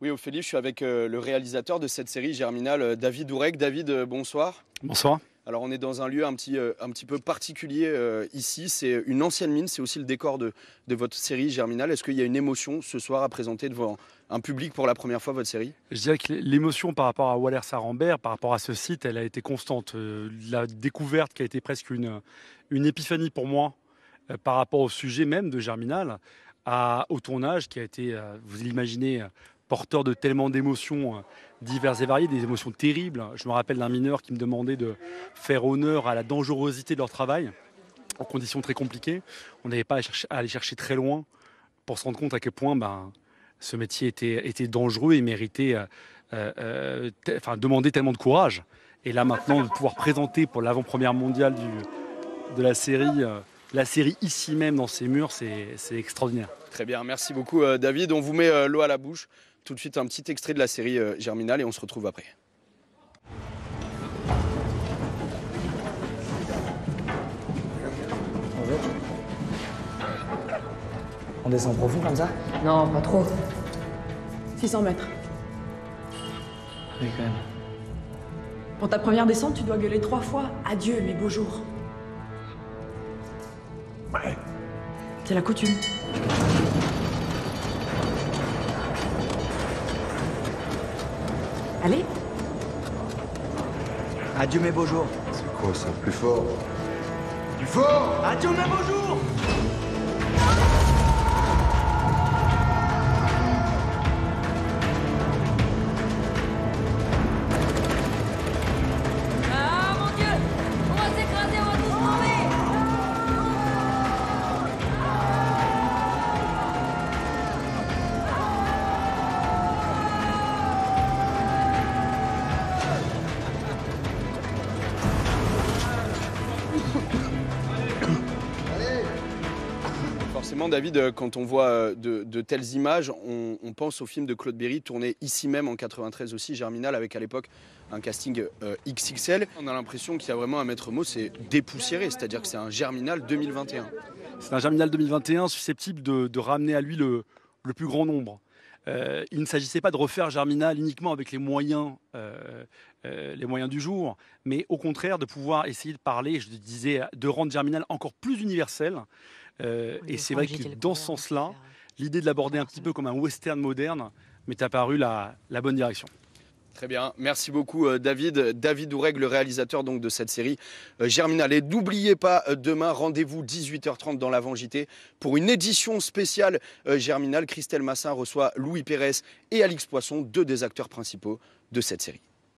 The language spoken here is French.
Oui, Ophélie, je suis avec le réalisateur de cette série Germinal, David Oureg. David, bonsoir. Bonsoir. Alors, on est dans un lieu un petit peu particulier ici. C'est une ancienne mine, c'est aussi le décor de votre série Germinal. Est-ce qu'il y a une émotion ce soir à présenter devant un public pour la première fois votre série? Je dirais que l'émotion par rapport à Walers-Arambert, par rapport à ce site, elle a été constante. La découverte qui a été presque une épiphanie pour moi par rapport au sujet même de Germinal, au tournage qui a été, vous l'imaginez, porteur de tellement d'émotions diverses et variées, des émotions terribles. Je me rappelle d'un mineur qui me demandait de faire honneur à la dangerosité de leur travail, en conditions très compliquées. On n'avait pas à aller chercher très loin pour se rendre compte à quel point ce métier était dangereux et méritait, demandait tellement de courage. Et là maintenant, de pouvoir présenter pour l'avant-première mondiale de la série ici même dans ces murs, c'est extraordinaire. Très bien, merci beaucoup David. On vous met l'eau à la bouche. Tout de suite, un petit extrait de la série Germinal et on se retrouve après. Bonjour. On descend profond comme ça? Non, pas trop. 600 mètres. Oui, quand même. Pour ta première descente, tu dois gueuler 3 fois « Adieu, mes beaux jours ». Ouais. C'est la coutume. Allez. Adieu mes beaux jours. C'est quoi ça? Plus fort? Plus fort! Adieu mes beaux jours. Ah mon Dieu! On va s'écraser, on va tous tomber! Forcément, David, quand on voit de telles images, on pense au film de Claude Berry, tourné ici même en 93 aussi, Germinal, avec à l'époque un casting XXL. On a l'impression qu'il y a vraiment un maître mot, c'est dépoussiéré, c'est-à-dire que c'est un Germinal 2021. C'est un Germinal 2021 susceptible de ramener à lui le plus grand nombre. Il ne s'agissait pas de refaire Germinal uniquement avec les moyens du jour, mais au contraire de pouvoir essayer de parler, je disais, de rendre Germinal encore plus universel. Et c'est vrai que dans ce sens-là, l'idée de l'aborder un petit peu comme un western moderne m'est apparue la bonne direction. Très bien, merci beaucoup David. David Oureg, le réalisateur donc de cette série Germinal. Et n'oubliez pas, demain, rendez-vous 18h30 dans l'Avant JT pour une édition spéciale Germinal. Christelle Massin reçoit Louis Pérez et Alix Poisson, 2 des acteurs principaux de cette série.